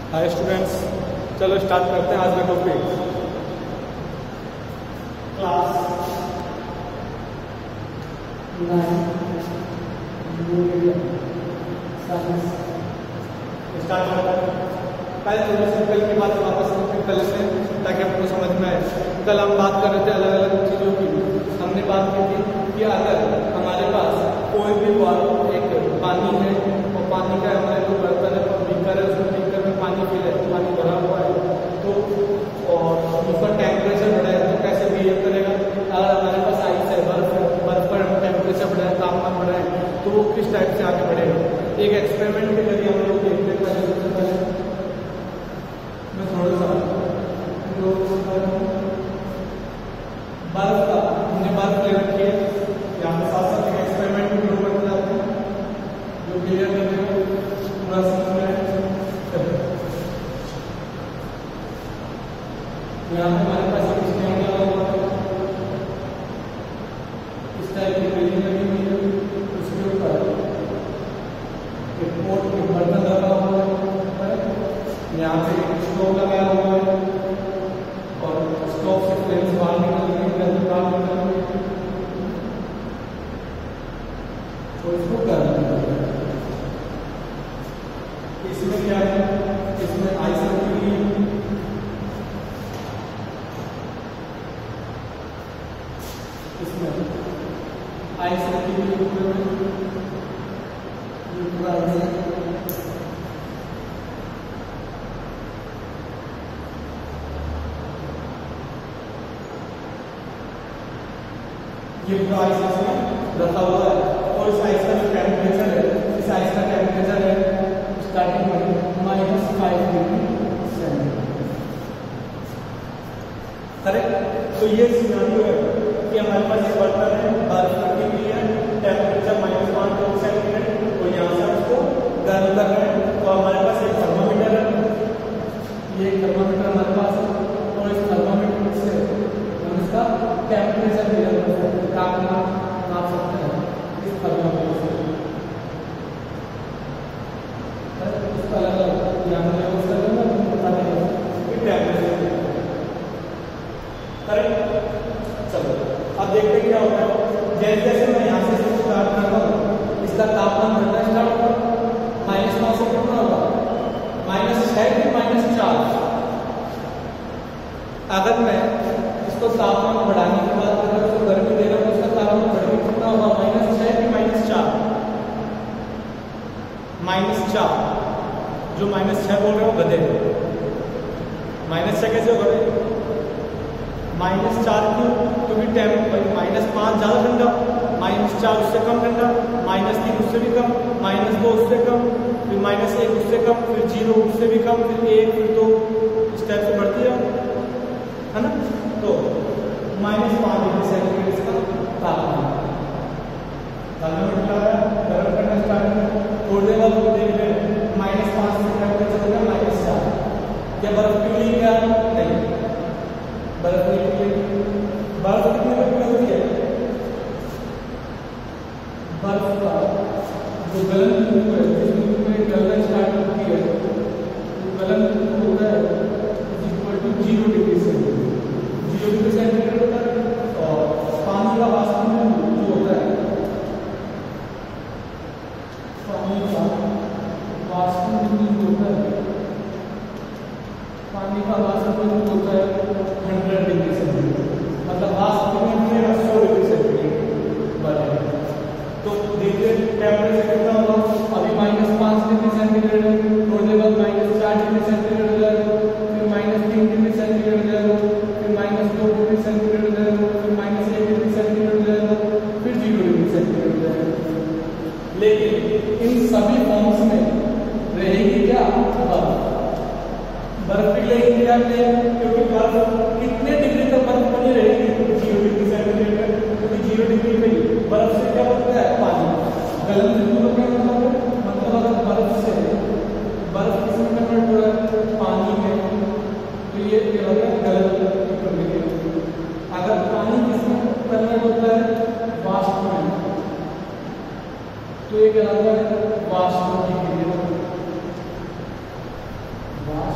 Hi students, चलो start करते हैं आज का टॉपिक। क्लास 9 स्टार्ट करते हैं। पहले थोड़ा सा कल की बात वापस कल से, ताकि आपको समझ में आए। कल हम बात कर रहे थे अलग अलग चीज़ों की। हमने बात की थी कि अगर हमारे पास कोई भी एक पानी है और पानी का हमारे जो बर्तन है बीकर है, उसमें बीकर में पानी फिल है, पानी भरा हुआ है, तो और उसका टेम्परेचर बढ़ा है तो कैसे बिहेव करेगा। अगर हमारे पास आइस है, बर्फ पर टेम्परेचर बढ़ा है, तापमान बढ़ा है, तो वो किस टाइप से आगे बढ़ेगा। एक एक्सपेरिमेंट के जरिए हम लोग देखते हैं। सबसे पहले मैं थोड़ा सा बर्फ का हमने बर्फ ले रखी है, यहाँ पे साथ साथ एक एक्सपेरिमेंट भी ड्रॉ करते जाते हैं जो क्लियर करने को पूरा समझ में आए। यहाँ पे हमारे पास एक स्टैंड लगा हुआ है, इस टाइप की बिल्डिंग लगी हुई है, उसके ऊपर एक पोट के बर्तन लगा हुआ है, यहाँ पे एक स्टोव लगाया हुआ है और स्टोव से फ्लेम्स बाहर निकल रही है, तो इसको करना है। इसमें क्या है, इसमें आइस रखी हुई है, इसमें आइस रखी हुई है, पूरा आइस है। ये पूरा आइस इसमें रखा हुआ है और इस आइस का जो टेम्परेचर है, इस आइस का टेम्परेचर है स्टार्टिंग में -5 डिग्री सेंटीग्रेड। करेक्ट। तो ये सिनेरियो है कि हमारे पास एक बर्तन है, बर्फ रखी हुई है, टेम्परेचर -5 डिग्री सेंटीग्रेड और यहाँ से हम उसको गर्म कर रहे हैं। तो हमारे पास एक थर्मामीटर है, ये एक थर्मामीटर हमारे पास है और इस थर्मामीटर से हम इसका टेम्परेचर मेजर कर सकते हैं, तापमान नाप सकते हैं इस थर्मामीटर से। इसका अलग अलग यहाँ पे यूज करेंगे बता देंगे कि टेम्परेचर। करेक्ट। चलो अब देखते हैं क्या होता है। जैसे जैसे मैं यहाँ से स्टार्ट करता हूँ, इसका तापमान बढ़ना स्टार्ट होगा। -9 से कितना होगा, -6 फिर -4। अगर मैं इसको तापमान बढ़ाने के बाद अगर उसको गर्मी दे रहा हूँ तो उसका तापमान बढ़ने कितना होगा, -6 फिर -4। -4 जो -6 बोल रहे हो गधे, -6 कैसे होगा, -4 क्यों, क्योंकि -5 ज़्यादा ठंडा, -4 उससे कम ठंडा, -3 उससे भी कम, -2 उससे कम, फिर -1 उससे कम, फिर 0 उससे भी कम, फिर 1, फिर 2, इस टाइप से बढ़ती है ना। तो -5 डिग्री सेंटीग्रेड इसका तापमान। थर्मामीटर गर्म करना स्टार्ट कर, थोड़ी देर बाद देख रहे हैं -5 से टेम्परेचर हो गया -4। क्या बर्फ पिघली क्या, नहीं, बर्फ नहीं पिघली। बर्फ कितने पर पिघलती है, बर्फ का जो गलन बिंदु है, जिस बिंदु में गलना स्टार्ट होती है, तो गलन बिंदु होता है 0 डिग्री सेंटीग्रेड। 0 डिग्री सेंटीग्रेड होता है और पानी का वाष्प बिंदु जो होता है, पानी का वाष्प बिंदु होता है, पानी का वाष्प बिंदु होता है 100 डिग्री सेंटीग्रेड। मतलब वाष्प बिंदु 100 डिग्री सेंटीग्रेड बढ़ेगा। तो देखिए टेम्परेचर कितना होगा, अभी -5 डिग्री सेंटीग्रेड है, थोड़ी देर बाद -4 डिग्री सेंटीग्रेड हो जाएगा, फिर -3 डिग्री सेंटीग्रेड हो जाएगा, फिर -2 डिग्री सेंटीग्रेड हो जाएगा, फिर -1 डिग्री सेंटीग्रेड हो जाएगा, फिर 0 डिग्री सेंटीग्रेड हो जाएगा। लेकिन इन सभी फॉर्म्स में रहेगी क्या, बर्फ पिघलेगी क्या, नहीं, क्योंकि बर्फ कितने डिग्री तक बर्फ बनी रहेगी, 0 डिग्री सेंटीग्रेड है, क्योंकि 0 डिग्री पे बर्फ से क्या बनता है, पानी। गलन बिंदु का क्या मतलब अगर बर्फ से बर्फ किसमें कन्वर्ट हो रहा है, पानी में, तो ये क्या होता है, गलन बिंदु। अगर पानी किसमें कन्वर्ट होता है, वाष्प में, तो ये क्या होता है, वाष्प की क्रिया।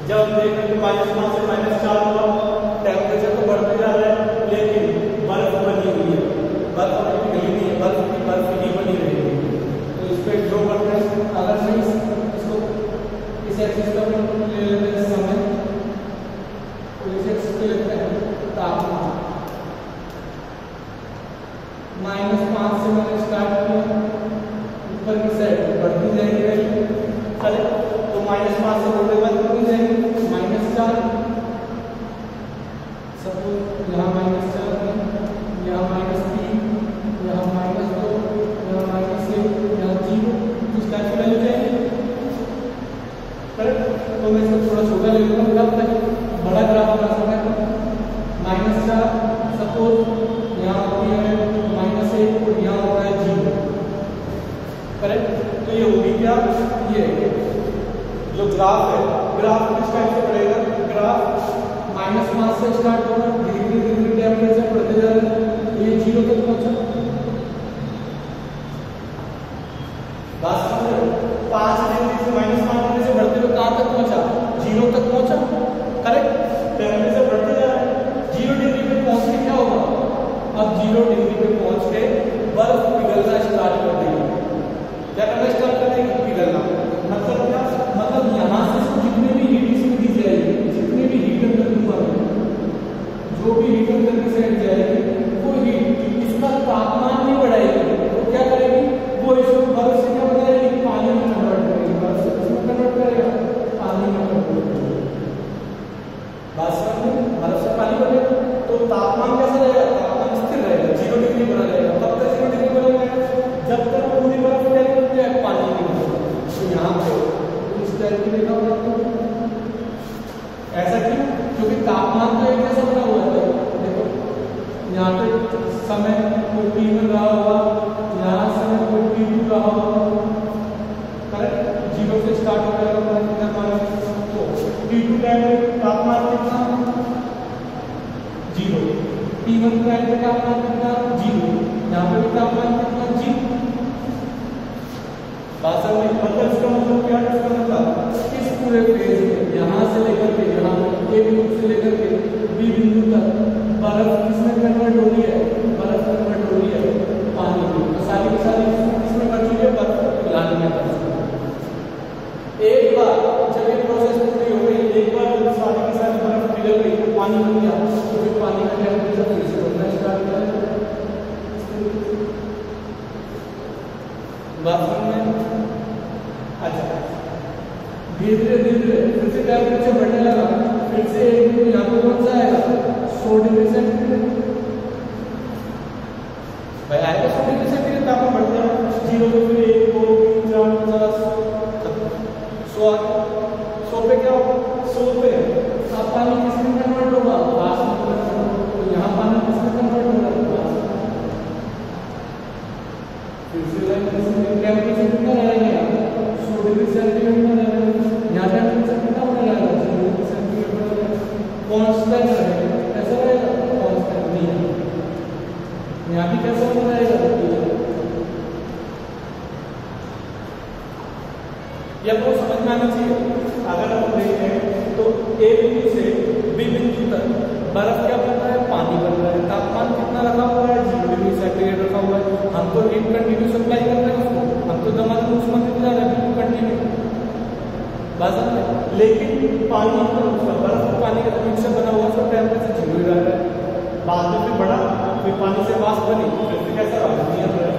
जब हम देख रहे हैं -5 से -4 हुआ, टेम्परेचर तो बढ़ते जा रहा है, लेकिन बर्फ बनी हुई है, बर्फ अभी पिघली नहीं है, बर्फ की बर्फ ही बनी रहेगी। तो इस पे ड्रॉ करते हैं। अगर मैं इसको इस एक्सिस का ले लेते हैं समय, तो इस एक्सिस पे लेते हैं तापमान। -5 से मैंने स्टार्ट किया, ऊपर की साइड बढ़ती जाएगी वैल्यू, करेक्ट। तो -5 से बढ़ते बाद कितनी जाएगी, -4। सपोज यहाँ -4 है, यहाँ -3, यहाँ -2, यहाँ -1, यहाँ 0, इस टाइप की वैल्यू जाएगी, करेक्ट। तो मैं इसको थोड़ा छोटा ले लूँगा, कब तक बड़ा ग्राफ बना सकता है। -4 सपोज यहाँ होती है -1 और यहाँ होता है 0, करेक्ट। तो ये होगी क्या, ये जो ग्राफ है, ग्राफ किस टाइप से बढ़ेगा, ग्राफ -5 से स्टार्ट होगा, धीरे धीरे टेम्परेचर बढ़ते जा रहा है, ये 0 तक पहुंचा। बात समझ रहे हो, 5 डिग्री से -5 डिग्री से बढ़ते हुए कहाँ तक पहुंचा, 0 तक पहुंचा, करेक्ट। टेम्परेचर बढ़ते जा रहा है, 0 डिग्री पे पहुंच के क्या होगा, अब 0 डिग्री पे पहुंच के बर्फ पिघलना स्टार्ट कर देगी। क्या करना स्टार्ट कर देगी, पिघलना। मतलब क्या, मतलब यहाँ से जितने भी हीट इसमें दी जाएगी, जितने भी हीट अंदर दूंगा, जो भी हीट अंदर की साइड जाएगी, वो हीट इसका तापमान नहीं बढ़ाएगी, तो क्या करेगी, वो इसको बर्फ से क्या बनाएगी, पानी में कन्वर्ट करेगी, बर्फ से किसमें कन्वर्ट करेगा, पानी में कन्वर्ट करेगा। बात समझ में, बर्फ से पानी बनेगा, तो तापमान कैसा रहेगा, तापमान स्थिर रहेगा, 0 डिग्री बना रहेगा। कब तक 0 डिग्री बना रहेगा, जब तक पूरी बर्फ क्या करती है, पानी नहीं होगा। तो यहाँ पे इस टाइप की देखा होगा, ऐसा क्यों, क्योंकि तापमान तो एक जैसा बना हुआ है। देखो यहाँ पे समय कोई T1 रहा होगा, यहाँ समय कोई T2 रहा होगा, करेक्ट। 0 से स्टार्ट हो जाएगा, कितना पानी, तो T2 टाइम पे तापमान कितना, 0, T1 टाइम पे तापमान कितना, 0, यहाँ पे भी तापमान कितना, 0। भाषा में मतलब इसका मतलब क्या है, इसका मतलब इस पूरे फेज में यहाँ से लेकर के यहाँ ए बिंदु से लेकर के बी बिंदु तक बर्फ किसमें कन्वर्ट हो रही है, बर्फ कन्वर्ट हो रही है पानी में। तो सारी की सारी किसमें कर चुकी है, बर्फ पिघलाने में कर चुकी है। एक बार जब ये प्रोसेस पूरी हो गई, एक बार जब सारी की सारी बर्फ पिघल गई, तो पानी बन गया, तो फिर पानी का टेम्परेचर फिर से बढ़ना स्टार्ट किया। बात समझ में, अच्छा धीरे धीरे फिर से टेम्परेचर बढ़ने लगा, फिर से एक दिन यहाँ पे कौन सा आएगा, 100 डिग्री सेंटीग्रेड, भाई आएगा 100 डिग्री सेंटीग्रेड, तापमान बढ़ जाएगा, 0 पे फिर 1 2 3 4 5 100 100 पे क्या होगा, 100 पे अब पानी किसमें कन्वर्ट होगा, वाष्प में कन्वर्ट होगा। तो यहाँ पानी किसमें कन्वर्ट होगा, फिर से टेम्परेचर कितना रहेगा, 100 डिग्री सेंटीग्रेड में रहेगा। यहाँ टेम्परेचर कितना बना रहेगा, 0 डिग्री सेंटीग्रेड बना रहेगा, कांस्टेंट रहेगा। कैसा रहेगा, कांस्टेंट नहीं है। यहाँ भी कैसा बना रहेगा, ये आपको समझ में आना चाहिए। अगर हम देखें तो ए बिंदु से बी बिंदु तक बर्फ क्या बन रहा है, पानी बन रहा है। तापमान कितना रखा हुआ है, 0 डिग्री सेंटीग्रेड रखा हुआ है। हम तो हीट कंटिन्यू सप्लाई कर रहे हैं उसको, हम तो दमादम उस मंदिर में जा रहे हैं कंटिन्यू बाजार में, लेकिन पानी बर्फ पानी का मिक्सचर बना हुआ, उसका टेम्परेचर 0 ही रह रहा है। बाद में फिर बढ़ा, फिर पानी से वाष्प बनी, फिर कैसा रहा, नियम रहा।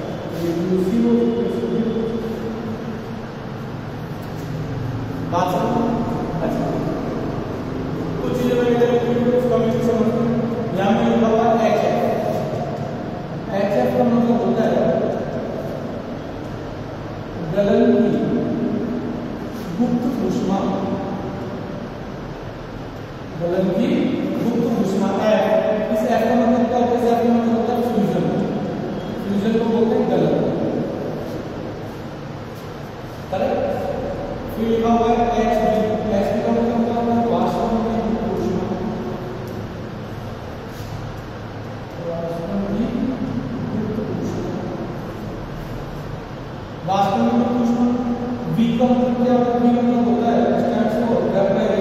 बात समझ, अच्छा कुछ चीजें मैं इधर उसका भी समझते हैं। यहाँ पे लिखा हुआ HF का मतलब होता है गलन की गुप्त ऊष्मा, गलन की गुप्त ऊष्मा F। इस F का मतलब क्या होता है, F का मतलब होता है फ्यूजन, फ्यूजन को बोलते हैं गलन, करेक्ट। फिर लिखा हुआ है HB का मतलब क्या होता है, वाष्प में ऊष्मा, वाष्प में ऊष्मा। V का मतलब क्या होता है, V मतलब होता है stands for vaporization,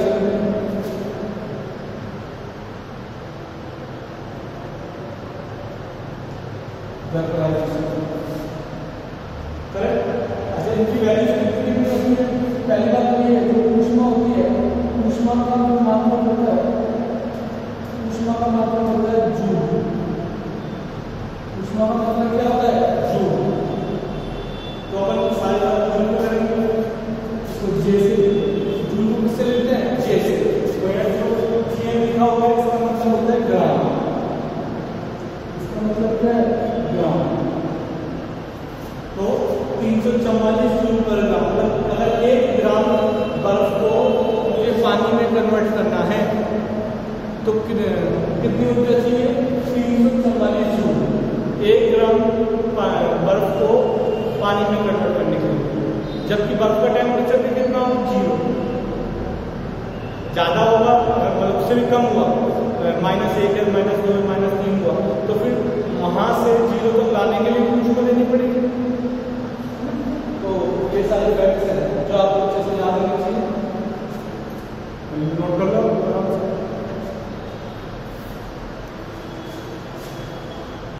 vaporization. Correct. अच्छा, इनकी वैल्यू पहली बात तो ये है, जो ऊष्मा होती है, ऊष्मा का मात्रक होता है, ऊष्मा का मात्रक होता है जूल। ऊष्मा का मात्रक क्या होता है? जूल। तो अपन सारे जूल को करेंगे, इसको जे से, जूल को किससे लेते हैं? जे से। तो यहाँ जो जे लिखा हुआ है इसका मतलब होता है ग्राम। इसका मतलब क्या है? ग्राम। तो 344 जूल पर ग्राम, मतलब अगर 1 ग्राम बर्फ को मुझे पानी में कन्वर्ट करना है तो कितनी ऊर्जा चाहिए? 344 जूल 1 ग्राम बर्फ को पानी में कन्वर्ट करने के लिए। जबकि बर्फ का टेम्परेचर भी कितना हो? 0। ज़्यादा होगा, मतलब उससे भी कम हुआ, -1 या -2 या -3 हुआ, तो फिर वहाँ से 0 तक लाने के लिए ऊष्मा देनी पड़ेगी। तो ये सारे फैक्ट्स हैं जो आपको अच्छे से